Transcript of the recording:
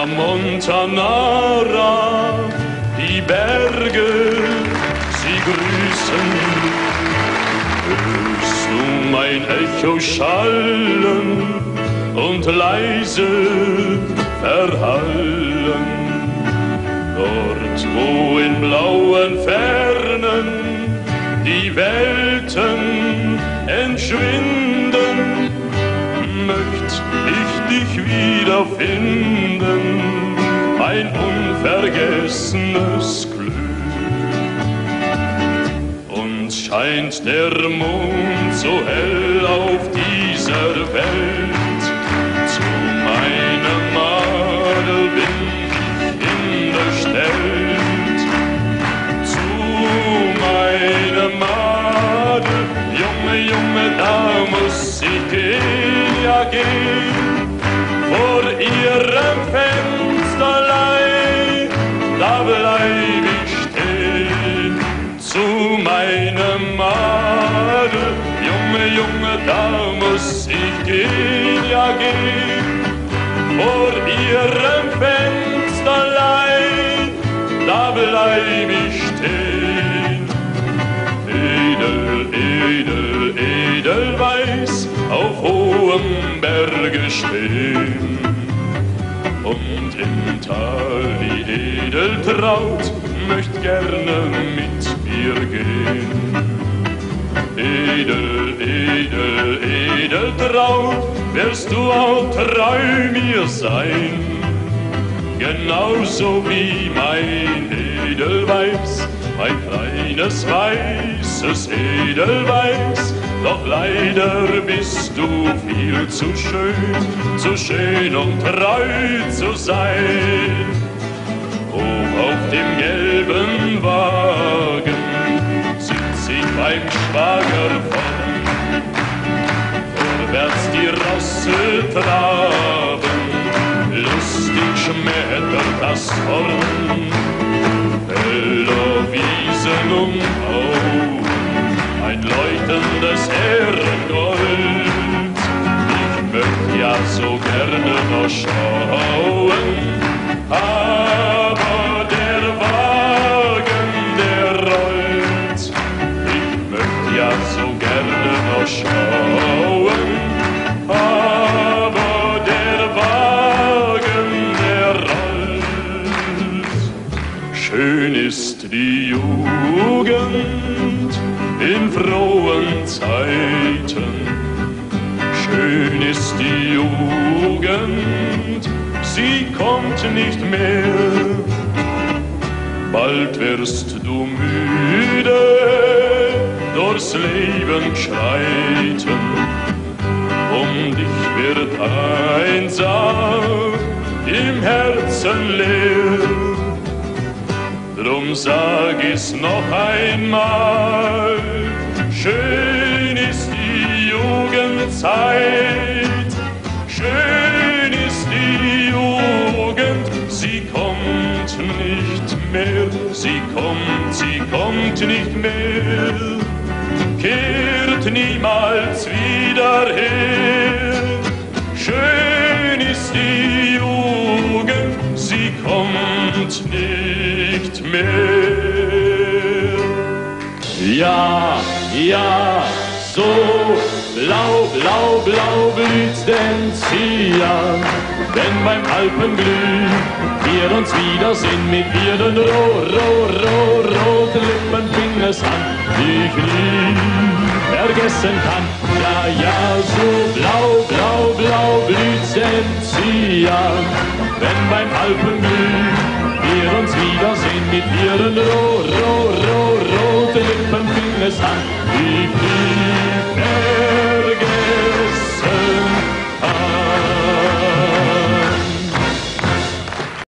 Montanara, die Berge, sie grüßen. Hörst du mein Echo schallen und leise verhallen? Dort, wo in blauen Fernen die Welten entschwinden, möcht ich dich wiederfinden, ein unvergessenes Glück. Und scheint der Mond so hell auf dieser Welt, zu meinem Adel bin ich hingestellt, zu meinem Adel, Junge, Junge, da muss ich gehen, ja gehen, vor ihrem Fensterlein, da bleib ich stehen, zu meinem Adel, Junge, Junge, da muss ich gehen, ja gehen, vor ihrem Fensterlein, da bleib ich stehen. Edel, edel, edelweiß, auf hohem Berge stehen. Und im Tal die Edeltraut möcht gerne mit mir gehen. Edel, edel, Edeltraut, wirst du auch treu mir sein, genauso wie mein Edelweiß, mein kleines weißes Edelweiß. Doch leider bist du viel zu schön, um treu zu sein. Hoch auf dem gelben Wagen sitz ich beim Schwager von, vorwärts die Rosse traben, lustig schmettert das Horn. Heller Wiesen und Auen, ein leuchtendes Ehrengold. Ich möcht ja so gerne noch schauen, aber der Wagen, der rollt. Ich möcht ja so gerne noch schauen, aber der Wagen, der rollt. Schön ist die Jugend in frohen Zeiten, schön ist die Jugend, sie kommt nicht mehr. Bald wirst du müde durchs Leben schreiten, dich wird einsam im Herzen leer. Drum sag ich's noch einmal, schön ist die Jugendzeit, schön ist die Jugend, sie kommt nicht mehr, sie kommt nicht mehr, kehrt niemals wieder her. Schön ist die Jugend, sie kommt nicht mehr. Ja, ja, so blau, blau, blau blüht's denn Zian, wenn beim Alpenglüh wir uns wiedersehen mit ihren roten Lippen fing es an, die ich nie vergessen kann. Ja, ja, so blau, blau, blau blüht's denn Zian, wenn beim Alpenglüh wir uns wiedersehen mit ihren roten Lippen fing es an, die ich nie